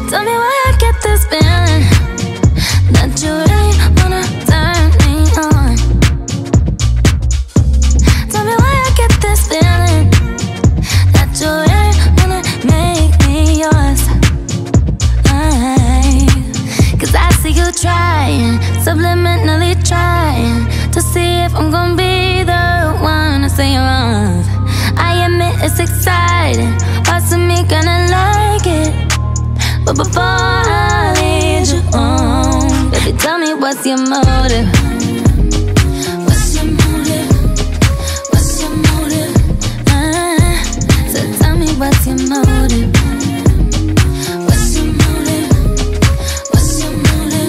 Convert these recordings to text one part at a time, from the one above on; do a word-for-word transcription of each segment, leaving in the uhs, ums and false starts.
Tell me why I get this feeling that you really wanna turn me on. Tell me why I get this feeling that you really wanna make me yours. I, Cause I see you trying, subliminally trying to see if I'm gonna be the one to say you're wrong. I admit it's exciting, parts of me gonna like it, but before I lead you on, baby, tell me what's your motive? What's your motive? What's your motive? Uh, so tell me what's your motive? What's your motive? What's your motive?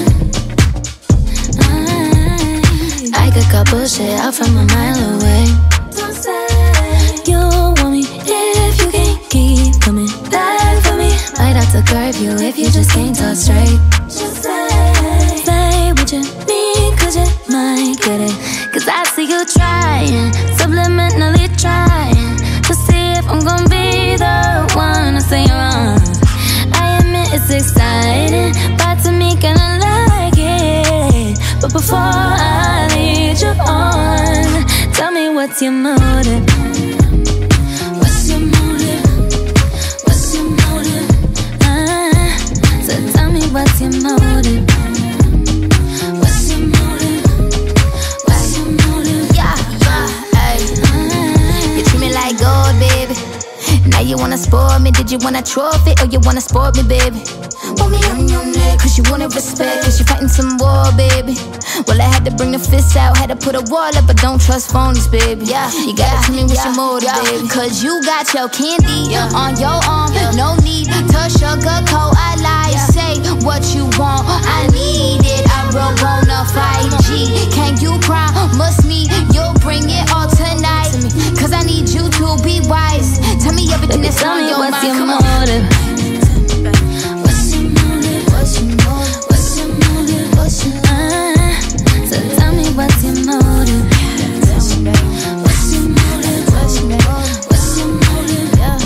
Uh, I could cut bullshit out from a mile away. Don't say you want me if you can't keep coming back for me. Might have to curb you if you just can't talk straight. Just say, say what you mean, cause you might get it. Cause I see you trying, subliminally trying to see if I'm gonna be the one to say you're wrong. I admit it's exciting, but to me gonna like it, but before I lead you on, tell me what's your motive? What's your motive? What's your motive? Uh, so tell me what's your motive? What's your motive? What's your motive? Yeah, yeah, ay. You treat me like gold, baby. Now you wanna spoil me, did you want a trophy or you wanna spoil me, baby? Want me on your neck, cause you wanna respect, cause you fighting some war, baby. Well, I had to bring the fists out, had to put a wall up, but don't trust phonies, baby. Yeah, you gotta tell me what's your motive, baby. Cause you got your candy on your arm, no need to sugarcoat a lie. Say what you want, I need it, I broke on a five G. Can you promise me you'll bring it all tonight? Cause I need you to be wise. Tell me everything that's Tell on me your what's mind. your Come motive? What's your motive? What's your motive? What's your motive? What's your motive? Uh, so tell me what's your motive? What's your motive? What's your motive? What's your motive? Yeah.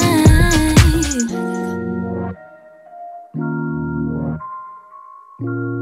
Uh,